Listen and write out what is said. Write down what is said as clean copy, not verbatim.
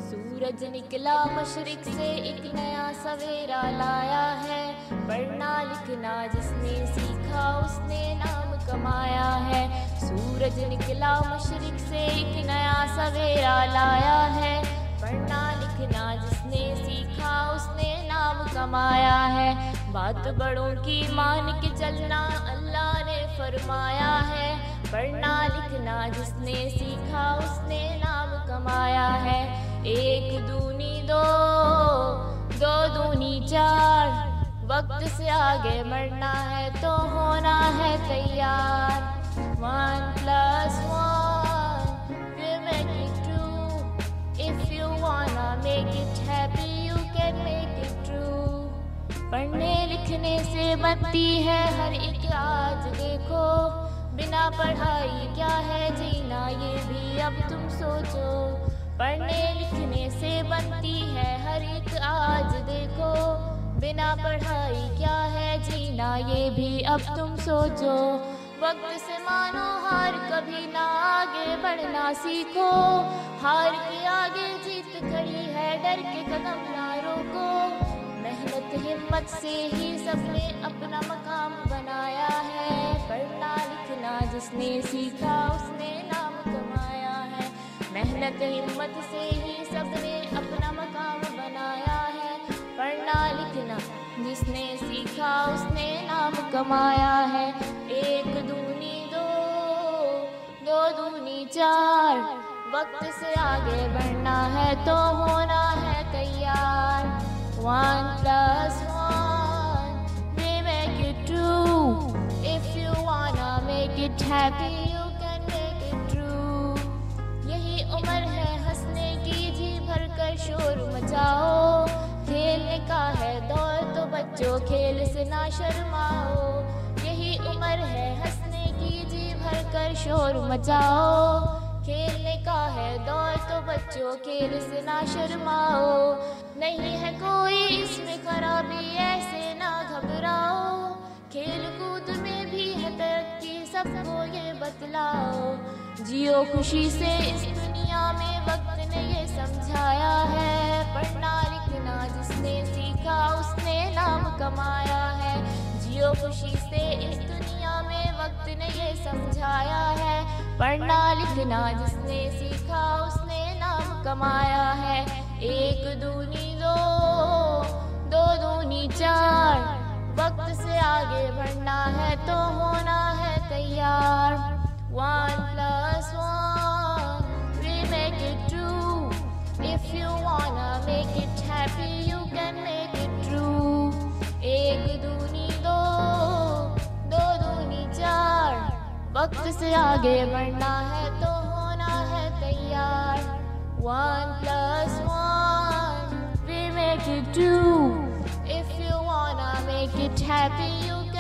सूरज निकला मशरिक से, एक नया सवेरा लाया है। पढ़ना लिखना जिसने सीखा उसने नाम कमाया है। सूरज निकला मशरिक से, एक नया सवेरा लाया है। पढ़ना लिखना जिसने सीखा उसने नाम कमाया है। बात बड़ों की मान के चलना अल्लाह ने फरमाया है। पढ़ना लिखना जिसने सीखा उसने नाम कमाया है। एक दूनी दो, दो दूनी चार, वक्त से आगे बढ़ना है तो होना है तैयार। 1 + 1 will make it true. If you wanna make it happy, you can make it true. पढ़ने लिखने से बनती है हर एक आज देखो। बिना पढ़ाई क्या है जीना, ये भी अब तुम सोचो। पढ़ने लिखने से बनती है हर एक आज देखो। बिना पढ़ाई क्या है जीना, ये भी अब तुम सोचो। वक्त से मानो हार, कभी ना आगे बढ़ना सीखो। हार के आगे जीत खड़ी है, डर के कदम ना रोको। मेहनत हिम्मत से ही सबने अपना मकाम बनाया है। पढ़ना लिखना जिसने सीखा उसने नाम कमाया है। मेहनत हिम्मत से ही सबने अपना मकाम बनाया है। पढ़ना लिखना जिसने सीखा उसने नाम कमाया है। 1 दूनी 2, 2 दूनी 4, वक्त से आगे बढ़ना है तो होना है तैयार। 1 + 1 we make it true. If you wanna make it happy, you can make it true. यही उम्र है हंसने की, जी भर कर शोर मचाओ। खेलने का है दौर तो बच्चों खेल से ना शर्माओ। यही उम्र है हंसने की, जी भर कर शोर मचाओ। खेलने का है दौर तो बच्चों खेल से ना शर्माओ। नहीं है कोई इसमें खराबी, ऐसे ना घबराओ। खेल कूद में भी है तरक्की, सबको ये बतलाओ। जियो खुशी से इस दुनिया में, वक्त ने ये समझाया है। पढ़ना लिखना जिसने सीखा उसने नाम कमाया है। जियो खुशी से इस दुनिया में, वक्त ने ये समझाया है। पढ़ना लिखना जिसने सीखा उसने नाम कमाया है। 1 दूनी 2, 2 दूनी 4, वक्त से आगे बढ़ना है तो होना है तैयार। 1 + 1 we make it true. If you wanna make it happy, you can make it true. 1 दूनी 2, 2 दूनी 4, वक्त से आगे बढ़ना है तो होना है तैयार। 1 + 1 we make it true. If you wanna make it happy, you